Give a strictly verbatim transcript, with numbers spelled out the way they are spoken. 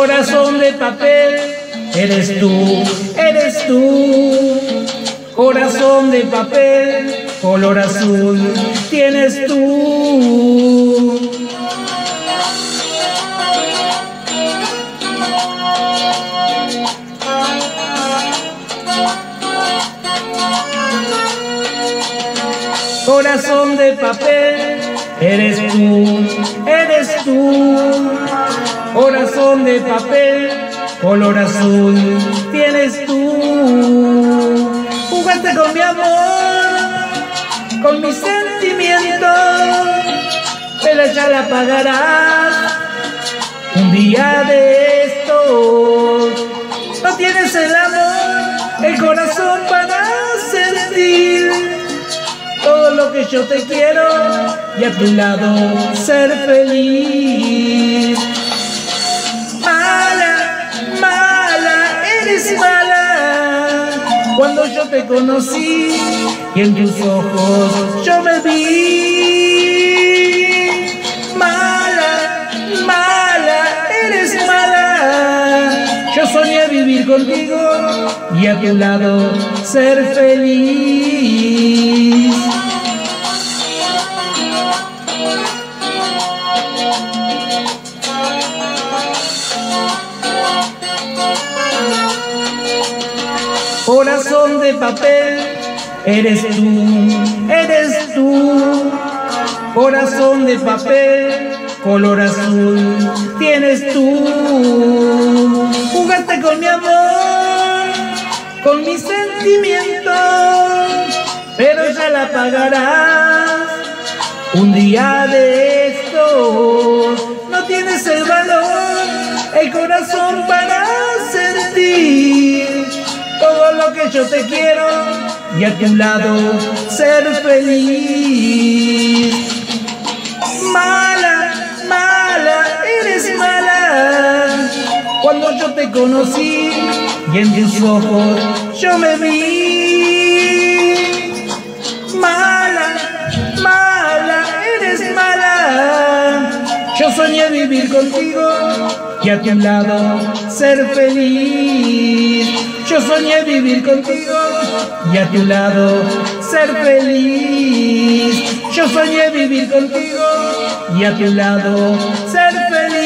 Corazón de papel, eres tú, eres tú. Corazón de papel, color azul, tienes tú. Corazón de papel, eres tú, eres tú. Corazón de papel, color azul, tienes tú. Jugaste con mi amor, con mis sentimientos, pero ya la pagarás un día de estos. No tienes el amor, el corazón para sentir todo lo que yo te quiero y a tu lado ser feliz. Mala, mala, eres mala. Cuando yo te conocí y en tus ojos yo me vi. Mala, mala, eres mala. Yo soñé vivir contigo y a tu lado ser feliz. Corazón de papel, eres tú, eres tú. Corazón de papel, color azul, tienes tú. Jugaste con mi amor, con mis sentimientos, pero ya la pagarás un día de estos. No tienes el valor, el corazón para sentir todo lo que yo te quiero y a tu lado ser feliz. Mala, mala, eres mala. Cuando yo te conocí y en tus ojos yo me vi. Mala, mala, eres mala. Yo soñé vivir contigo y a tu lado ser feliz. Yo soñé vivir contigo y a tu lado ser feliz. Yo soñé vivir contigo y a tu lado ser feliz.